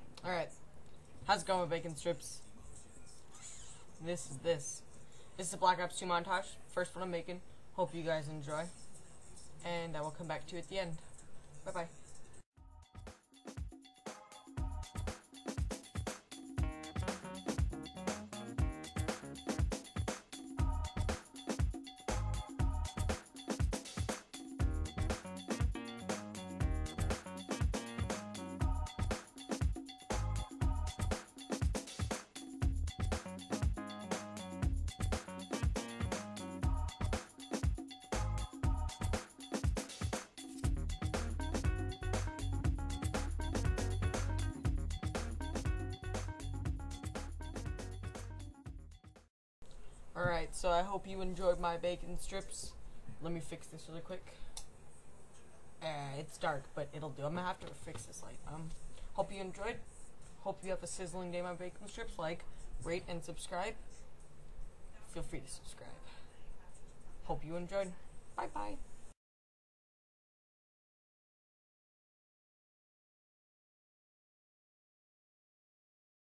Alright. How's it going with bacon strips? This is the Black Ops 2 montage. First one I'm making. Hope you guys enjoy. And I will come back to you at the end. Bye-bye. Alright, so I hope you enjoyed my bacon strips. Let me fix this really quick. It's dark, but it'll do. I'm gonna have to fix this light. Hope you enjoyed. Hope you have a sizzling day on my bacon strips. Like, rate, and subscribe. Feel free to subscribe. Hope you enjoyed. Bye-bye.